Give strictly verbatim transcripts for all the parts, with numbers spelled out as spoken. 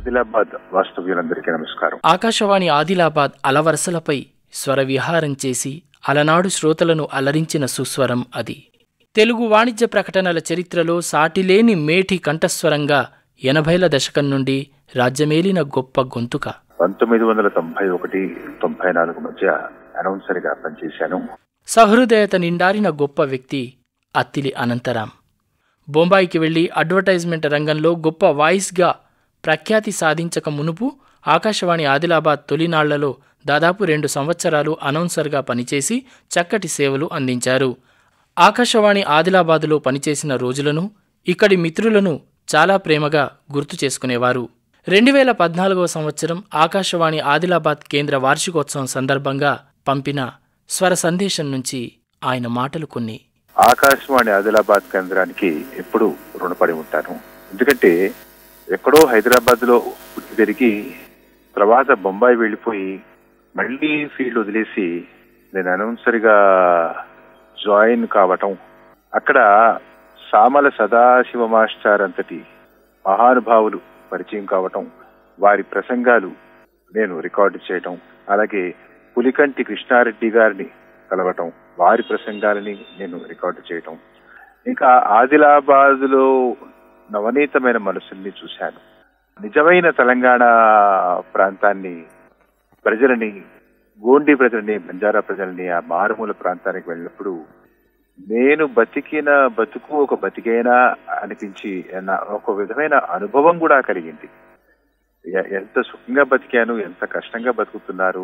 ఆదిలాబాద్ వాస్తవ్యులందరికీ నమస్కారం. ఆకాశవాణి ఆదిలాబాద్ అలవరసలపై స్వర విహారం చేసి అలనాడు శ్రోతలను అలరించిన సుస్వరం అది. తెలుగు వాణిజ్య ప్రకటనల చరిత్రలో సాటిలేని మేటి కంఠస్వరంగా ఎనభైల దశకం నుండి రాజ్యమేలిన గొప్ప గొంతుక. పంతొమ్మిది వందల తొంభై ఒకటి తొంభై నాలుగు మధ్య అనౌన్సర్గా పనిచేశాను. సహృదయత నిండారిన గొప్ప వ్యక్తి అత్తిలి అనంతరాం. బొంబాయికి వెళ్లి అడ్వర్టైజ్మెంట్ రంగంలో గొప్ప వాయిస్గా ప్రఖ్యాతి సాధించక మునుపు ఆకాశవాణి ఆదిలాబాద్ తొలినాళ్లలో దాదాపు రెండు సంవత్సరాలు అనౌన్సర్గా పనిచేసి చక్కటి సేవలు అందించారు. ఆకాశవాణి ఆదిలాబాదులో పనిచేసిన రోజులను, ఇక్కడి మిత్రులను చాలా ప్రేమగా గుర్తు చేసుకునేవారు. రెండు వేల పద్నాలుగవ సంవత్సరం ఆకాశవాణి ఆదిలాబాద్ కేంద్ర వార్షికోత్సవం సందర్భంగా పంపిన స్వర సందేశం నుంచి ఆయన మాటలు కొన్ని. ఆకాశవాణి ఆదిలాబాద్ కేంద్రానికి ఎప్పుడూ రుణపడి ఉంటాను. ఎందుకంటే ఎక్కడో హైదరాబాద్ లో పుట్టి పెరిగి తర్వాత బొంబాయి వెళ్ళిపోయి మళ్ళీ ఫీల్డ్ వదిలేసి నేను అనౌన్సర్గా జాయిన్ కావటం, అక్కడ సామల సదాశివ మాస్టర్ అంతటి మహానుభావులు పరిచయం కావటం, వారి ప్రసంగాలు నేను రికార్డు చేయటం, అలాగే పులికంటి కృష్ణారెడ్డి గారిని కలవటం, వారి ప్రసంగాలని నేను రికార్డు చేయటం, ఇంకా ఆదిలాబాద్ లో నవనీతమైన మనసుల్ని చూశాను. నిజమైన తెలంగాణ ప్రాంతాన్ని, ప్రజలని, గోండి ప్రజల్ని, బంజారా ప్రజల్ని, ఆ మారుమూల ప్రాంతానికి వెళ్ళినప్పుడు నేను బతికిన బతుకు ఒక బతికైనా అనిపించి ఒక విధమైన అనుభవం కూడా కలిగింది. ఎంత సుఖంగా బతికాను, ఎంత కష్టంగా బతుకుతున్నారు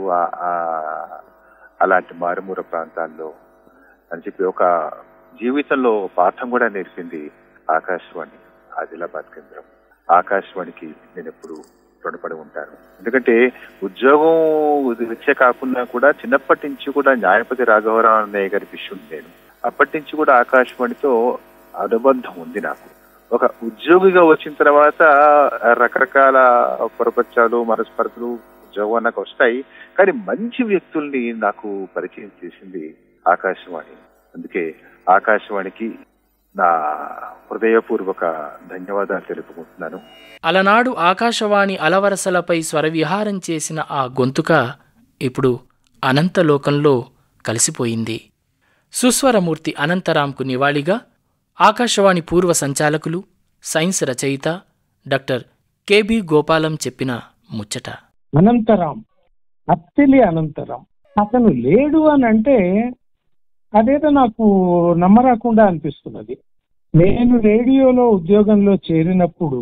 అలాంటి మారుమూల ప్రాంతాల్లో అని చెప్పి ఒక జీవితంలో పాఠం కూడా నేర్పింది ఆకాశవాణి ఆదిలాబాద్ కేంద్రం. ఆకాశవాణికి నేను ఎప్పుడు రుణపడి ఉంటాను. ఎందుకంటే ఉద్యోగం రీత్యా కాకుండా కూడా చిన్నప్పటి నుంచి కూడా న్యాయపతి రాఘవరావు అన్నయ్య గారి శిష్యుడు నేను. అప్పటి నుంచి కూడా ఆకాశవాణితో అనుబంధం ఉంది నాకు. ఒక ఉద్యోగిగా వచ్చిన తర్వాత రకరకాల పొరపచ్చాలు, మనస్పర్ధలు ఉద్యోగం నాకు వస్తాయి, కానీ మంచి వ్యక్తుల్ని నాకు పరిచయం చేసింది ఆకాశవాణి. అందుకే ఆకాశవాణికి నా హృదయపూర్వక ధన్యవాదాలు తెలుపుకుంటున్నాను. అలనాడు ఆకాశవాణి అలవరసలపై స్వరవిహారం చేసిన ఆ గొంతుక ఇప్పుడు అనంతలోకంలో కలిసిపోయింది. సుస్వరమూర్తి అనంతరాంకు నివాళిగా ఆకాశవాణి పూర్వ సంచాలకులు, సైన్స్ రచయిత డాక్టర్ కెబి గోపాలం చెప్పిన ముచ్చట. అనంతరాం, అత్తిలి అనంతరాం అతను లేడు అని అంటే అదేదో నాకు నమ్మరాకుండా అనిపిస్తున్నది. నేను రేడియోలో ఉద్యోగంలో చేరినప్పుడు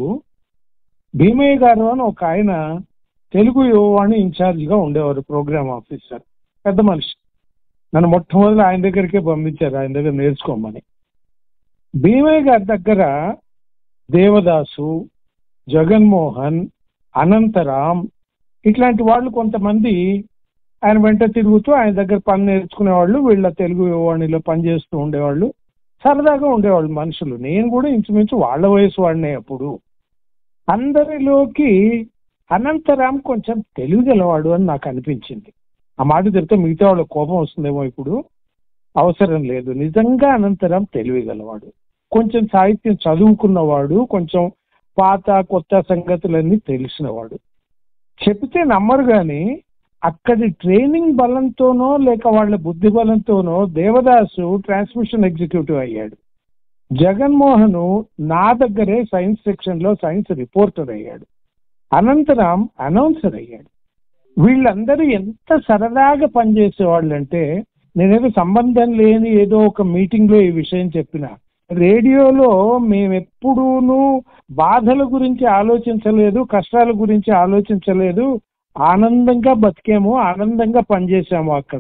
భీమయ్య గారు అని ఒక ఆయన తెలుగు యువవాణి ఇన్ఛార్జిగా ఉండేవారు, ప్రోగ్రామ్ ఆఫీసర్, పెద్ద మనిషి. నన్ను మొట్టమొదటి ఆయన దగ్గరికే పంపించారు, ఆయన దగ్గర నేర్చుకోమని. భీమయ్య గారి దగ్గర దేవదాసు, జగన్మోహన్, అనంతరాం ఇట్లాంటి వాళ్ళు కొంతమంది ఆయన వెంట తిరుగుతూ ఆయన దగ్గర పని నేర్చుకునేవాళ్ళు, వీళ్ళ తెలుగు యువవాణిలో పనిచేస్తూ ఉండేవాళ్ళు. సరదాగా ఉండేవాళ్ళు మనుషులు. నేను కూడా ఇంచుమించు వాళ్ళ వయసు వాడినే అప్పుడు. అందరిలోకి అనంతరాం కొంచెం తెలివి గలవాడు అని నాకు అనిపించింది. ఆ మాట తిరిగితే మిగతా వాళ్ళ కోపం వస్తుందేమో, ఇప్పుడు అవసరం లేదు. నిజంగా అనంతరాం తెలివి గలవాడు, కొంచెం సాహిత్యం చదువుకున్నవాడు, కొంచెం పాత కొత్త సంగతులన్నీ తెలిసినవాడు. చెప్తే నమ్మరు కానీ అక్కడి ట్రైనింగ్ బలంతోనో లేక వాళ్ళ బుద్ధి బలంతోనో దేవదాసు ట్రాన్స్మిషన్ ఎగ్జిక్యూటివ్ అయ్యాడు. జగన్మోహన్ నా దగ్గరే సైన్స్ సెక్షన్ లో సైన్స్ రిపోర్టర్ అయ్యాడు. అనంతరాం అనౌన్సర్ అయ్యాడు. వీళ్ళందరూ ఎంత సరదాగా పనిచేసేవాళ్ళు అంటే, నేనేదో సంబంధం లేని ఏదో ఒక మీటింగ్ లో ఈ విషయం చెప్పిన, రేడియోలో మేమెప్పుడూనూ బాధల గురించి ఆలోచించలేదు, కష్టాల గురించి ఆలోచించలేదు, ఆనందంగా బతికేమో, ఆనందంగా పనిచేసాము అక్కడ.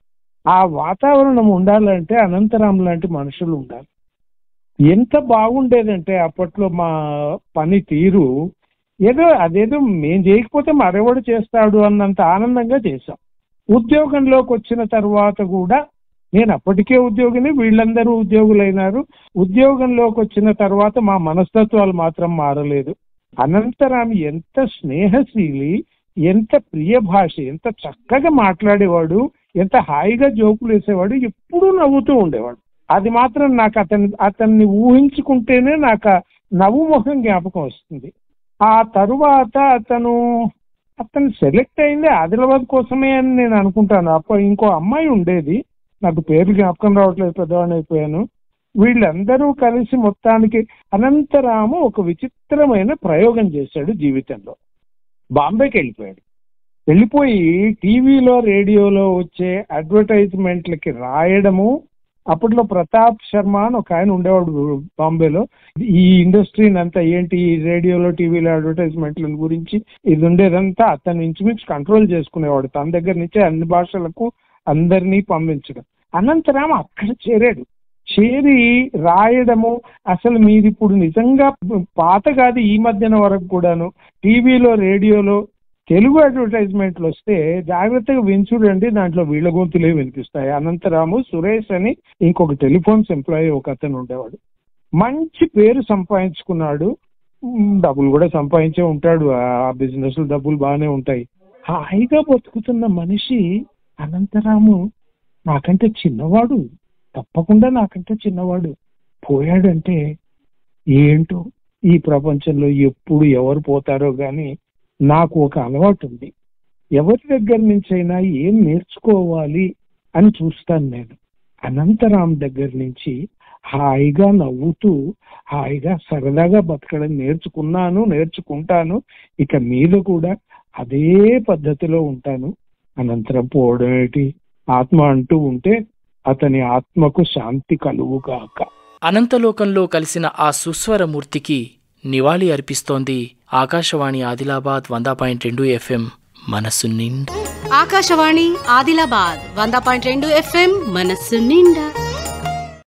ఆ వాతావరణం ఉండాలంటే అనంతరాం లాంటి మనుషులు ఉండాలి. ఎంత బాగుండేదంటే అప్పట్లో మా పని తీరు, ఏదో అదేదో మేం చేయకపోతే మరెవడు చేస్తాడు అన్నంత ఆనందంగా చేశాం. ఉద్యోగంలోకి వచ్చిన తర్వాత కూడా, నేను అప్పటికే ఉద్యోగిని, వీళ్ళందరూ ఉద్యోగులైనారు. ఉద్యోగంలోకి వచ్చిన తర్వాత మా మనస్తత్వాలు మాత్రం మారలేదు. అనంతరాం ఎంత స్నేహశీలి, ఎంత ప్రియ భాష, ఎంత చక్కగా మాట్లాడేవాడు, ఎంత హాయిగా జోకులు వేసేవాడు, ఎప్పుడూ నవ్వుతూ ఉండేవాడు. అది మాత్రం నాకు అతని అతన్ని ఊహించుకుంటేనే నాకు నవ్వు ముఖం జ్ఞాపకం వస్తుంది. ఆ తరువాత అతను అతను సెలెక్ట్ అయింది ఆదిలాబాద్ కోసమే అని నేను అనుకుంటాను. అప్పుడు ఇంకో అమ్మాయి ఉండేది, నాకు పేరు జ్ఞాపకం రావట్లేదు, పెద్దవాడిని అయిపోయాను. వీళ్ళందరూ కలిసి మొత్తానికి అనంతరాము ఒక విచిత్రమైన ప్రయోగం చేశాడు జీవితంలో. బాంబేకి వెళ్ళిపోయాడు. వెళ్ళిపోయి టీవీలో రేడియోలో వచ్చే అడ్వర్టైజ్మెంట్లకి రాయడము. అప్పట్లో ప్రతాప్ శర్మ అని ఒక ఆయన ఉండేవాడు బాంబేలో. ఈ ఇండస్ట్రీని అంతా ఏంటి రేడియోలో టీవీలో అడ్వర్టైజ్మెంట్ల గురించి ఇది ఉండేదంతా అతను ఇంచుమించు కంట్రోల్ చేసుకునేవాడు. తన దగ్గర నుంచే అన్ని భాషలకు అందరినీ పంపించడం. అనంతరం అక్కడ చేరాడు. చేరి రాయడము. అసలు మీది ఇప్పుడు నిజంగా పాత కాదు, ఈ మధ్యన వరకు కూడాను టీవీలో రేడియోలో తెలుగు అడ్వర్టైజ్మెంట్లు వస్తే జాగ్రత్తగా విని చూడండి, దాంట్లో వీళ్ళ గొంతులే వినిపిస్తాయి. అనంతరాము సురేష్ అని ఇంకొక టెలిఫోన్స్ ఎంప్లాయీ ఒక అతను ఉండేవాడు. మంచి పేరు సంపాదించుకున్నాడు, డబ్బులు కూడా సంపాదించే ఉంటాడు. ఆ బిజినెస్ డబ్బులు బాగానే ఉంటాయి. హాయిగా బతుకుతున్న మనిషి అనంతరాము నాకంటే చిన్నవాడు, తప్పకుండా నాకంటే చిన్నవాడు. పోయాడంటే ఏంటో ఈ ప్రపంచంలో ఎప్పుడు ఎవరు పోతారో కానీ నాకు ఒక అలవాటు ఉంది, ఎవరి దగ్గర నుంచి అయినా ఏం నేర్చుకోవాలి అని చూస్తాను నేను. అనంతరాం దగ్గర నుంచి హాయిగా నవ్వుతూ హాయిగా సరదాగా బతకడం నేర్చుకున్నాను, నేర్చుకుంటాను. ఇక మీద కూడా అదే పద్ధతిలో ఉంటాను. అనంతరం పోవడం ఏంటి, ఆత్మ అంటూ ఉంటే అతని ఆత్మకు శాంతి కలుగుగాక. అనంతలోకంలో కలిసిన ఆ సుస్వరమూర్తికి నివాళి అర్పిస్తోంది ఆకాశవాణి ఆదిలాబాద్ వంద పాయింట్ రెండు ఎఫ్ఎం మనస్సు నిండా. ఆకాశవాణి ఆదిలాబాద్ వంద పాయింట్ రెండు ఎఫ్ఎం మనస్సు నిండా.